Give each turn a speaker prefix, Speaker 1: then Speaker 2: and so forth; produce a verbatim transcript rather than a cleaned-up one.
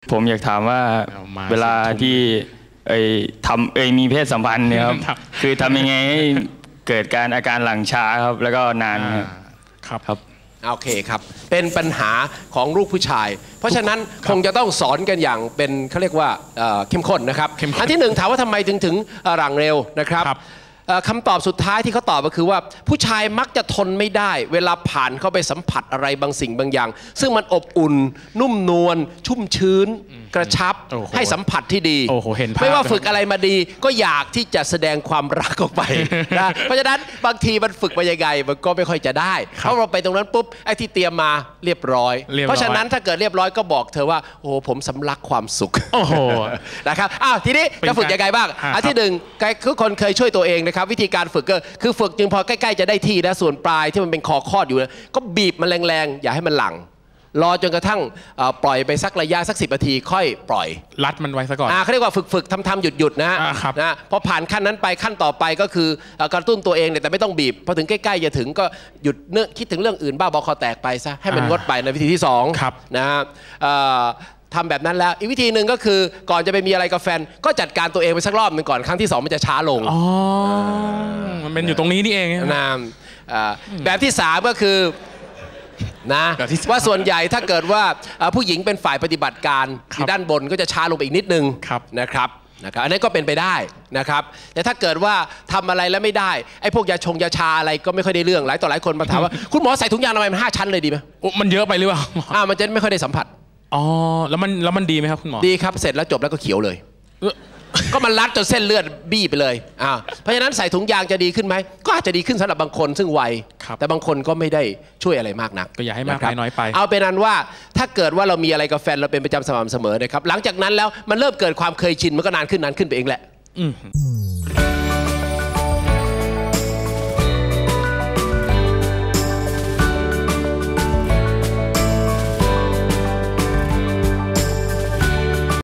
Speaker 1: ผมอยากถามว่าเวลาที่เอ้ยทำเอ้ยมีเพศสัมพันธ์เนี่ยครับ คือทำยังไงให้เกิดการอาการหลังช้าครับแล้วก็นานครับครับ
Speaker 2: โอเคครับเป็นปัญหาของลูกผู้ชายเพราะฉะนั้นคงจะต้องสอนกันอย่างเป็นเขาเรียกว่าเข้มข้นนะครับอันที่หนึ่งถามว่าทำไมถึงถึงหลังเร็วนะครับคำตอบสุดท้ายที่เขาตอบก็คือว่าผู้ชายมักจะทนไม่ได้เวลาผ่านเข้าไปสัมผัสอะไรบางสิ่งบางอย่างซึ่งมันอบอุ่นนุ่มนวลชุ่มชื้นกระชับให้สัมผัสที่ดีไม่ว่าฝึกอะไรมาดีก็อยากที่จะแสดงความรักออกไปนะเพราะฉะนั้นบางทีมันฝึกมายังไงมันก็ไม่ค่อยจะได้เพราะเราไปตรงนั้นปุ๊บไอ้ที่เตรียมมาเรียบร้อยเพราะฉะนั้นถ้าเกิดเรียบร้อยก็บอกเธอว่าโอ้ผมสำลักความสุขโอ้โหนะครับอ้าวทีนี้จะฝึกยังไงบ้างอันที่หนึ่งทุกคนเคยช่วยตัวเองนะครับวิธีการฝึกก็คือฝึกจึงพอใกล้ๆจะได้ที่นะส่วนปลายที่มันเป็นคอคอดอยู่ก็บีบมันแรงๆอย่าให้มันหลั่งรอจนกระทั่งปล่อยไปสักระยะสักสิบนาทีค่อยปล่อย
Speaker 3: รัดมันไว้ซะก่อน
Speaker 2: เขาเรียกว่าฝึกฝึกทำทำหยุดหยุดนะนะพอผ่านขั้นนั้นไปขั้นต่อไปก็คือกระตุ้นตัวเองแต่ไม่ต้องบีบพอถึงใกล้ๆจะถึงก็หยุดเนื้อคิดถึงเรื่องอื่นบ้าบอคอแตกไปซะให้มันงดไปในวิธีที่สองนะทำแบบนั้นแล้วอีกวิธีหนึ่งก็คือก่อนจะไปมีอะไรกับแฟนก็จัดการตัวเองไปสักรอบหนึ่งก่อนครั้งที่สองมันจะช้าลง
Speaker 3: อ๋อมันเป็นอยู่ตรงนี้นี่เอง
Speaker 2: นะแบบที่สามก็คือนะว่าส่วนใหญ่ถ้าเกิดว่าผู้หญิงเป็นฝ่ายปฏิบัติการอยู่ด้านบนก็จะช้าลงไปอีกนิดนึงนะครับนะครับอันนี้ก็เป็นไปได้นะครับแต่ถ้าเกิดว่าทำอะไรแล้วไม่ได้ไอ้พวกยาชงยาชาอะไรก็ไม่ค่อยได้เรื่องหลายต่อหลายคนมาถามว่าคุณหมอใส่ถุงยางทำไมมันห้าชั้นเลยดีไหม
Speaker 3: มันเยอะไปหรือเปล่า
Speaker 2: อ่ามันจะไม่ค่อยได้สัมผัส
Speaker 3: อ๋อแล้วมันแล้วมันดีไหมครับคุณหมอ
Speaker 2: ดีครับเสร็จแล้วจบแล้วก็เขียวเลยก็มันรัดจนเส้นเลือดบี้ไปเลยอ่าเพราะฉะนั้นใส่ถุงยางจะดีขึ้นไหมก็อาจจะดีขึ้นสำหรับบางคนซึ่งไวแต่บางคนก็ไม่ได้ช่วยอะไรมากนัก
Speaker 3: ก็อย่าให้มากน้อยไป
Speaker 2: เอาเป็นนั้นว่าถ้าเกิดว่าเรามีอะไรกับแฟนเราเป็นประจำสม่ำเสมอนะครับหลังจากนั้นแล้วมันเริ่มเกิดความเคยชินมันก็นานขึ้นนานขึ้นไปเองแหละ